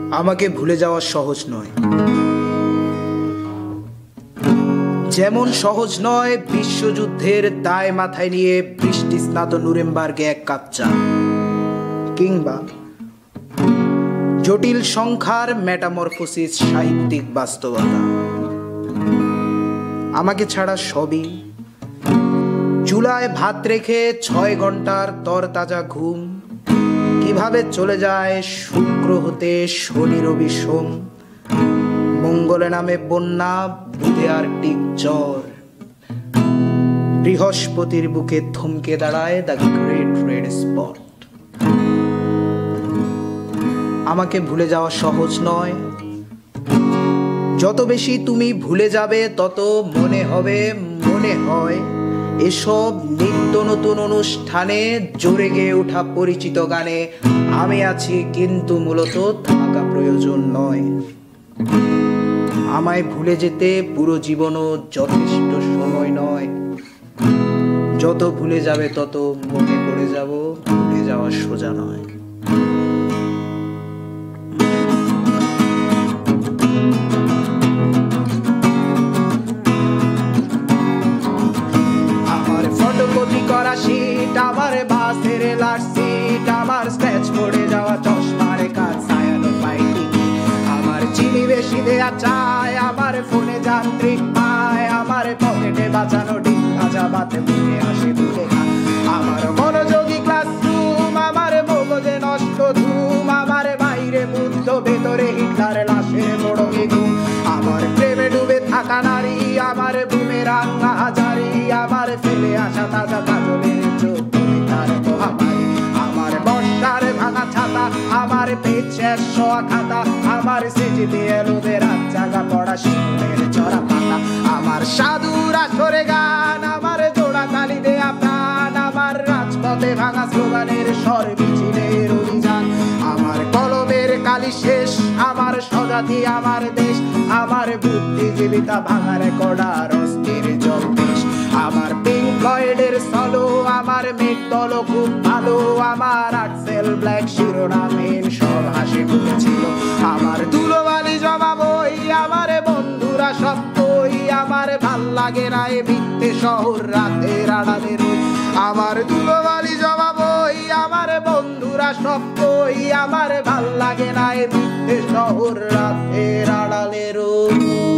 আমাকে ভুলে যাওয়া সহজ নয়, যেমন সহজ নয় বিশ্বযুদ্ধের দায় মাথায় নিয়ে বৃষ্টি স্নাত নুরেমবার্গে এক কাপ চা, কিংবা জটিল সংখ্যার মেটামরফোসিস সাহিত্যিক বাস্তবতা। আমাকে ছাড়া সবই, চুলায় ভাত রেখে 6 ঘন্টার তরতাজা ঘুম, কিভাবে চলে যায় শুক্র হতে শনি রবি সোম, মঙ্গলে নামে বন্যা, বুধে আর্কটিক জ্বর, বৃহস্পতির বুকে থমকে দাঁড়ায় দ্য গ্রেট রেড স্পট। আমাকে ভুলে যাওয়া সহজ নয়, যত বেশি তুমি ভুলে যাবে তত মনে হয় এসব নিত্য নতুন অনুষ্ঠানে জোরে গেয়ে ওঠা পরিচিত গানে আমি আছি, কিন্তু মূলত থাকা প্রয়োজন নয়। আমায় ভুলে যেতে পুরো জীবনও যথেষ্ট সময় নয়, যত ভুলে যাবে তত মনে পড়ে যাব, ভুলে যাওয়া সোজা নয়। আমার ফটোকপি করা শীট, আমার বাসের লাস্ট সিট, আমার স্ক্র্যাচ পড়ে যাওয়া চশমার কাজ, সায়ানো পাইটি, আমার চিনি বেশি দেয়া চায়, আমার ফোনে যান্ত্রিক পায়, আমার পকেটে বাঁচানো ডিম ভাজা বাতে বুঝে আসে ভুলে না, আমার মনোযোগী ক্লাসরুম, আমার মগজে নষ্ট ধুম, আমার বাইরে বুদ্ধ ভেতরে হিটলার লাশের বড় ঘুম, আমার প্রেমে ডুবে থাকা নারী, আমার বুমেরাং হাজারি, আমার ফেলে আসা তাজা কাজলের চোখ তার মহামারী, আমার বর্ষার ভাঙা ছাতা, আমার পেট শেষ হওয়া খাতা, আমার সেজে দিয়ে লোদের রাত জাগা পড়া শিশুদের চড়া পাতা, আমার সাধুর আসরে গান, আমার জোড়া তালি দেয়া প্রাণ, আমার রাজপথে ভাঙা স্লোগানের স্বর মিছিলের অভিযান, আমার কলমের কালি শেষ, আমার স্বজাতি আমার দেশ, আমার বুদ্ধিজীবিতা ভাঙা রেকর্ডার অস্থির জলদেশ, আমার পিঙ্ক ফ্লয়েডের সলো, আমার মেঘ দল খুব ভালো, আমার আর্টসেল ব্ল্যাক শিরোনামহীন সব হাসি মুখেছিল, আমার ধুলোবালি জমা বই, আমার বন্ধুরা সব কই, আমার ভাল লাগে না এ মিথ্যে শহর রাতের আড়ালে রই, আমার ধুলোবালি জমা বই, আমার বন্ধুরা সব কই, আমার ভাল লাগে না এ মিথ্যে শহর রাতের আড়ালে রই।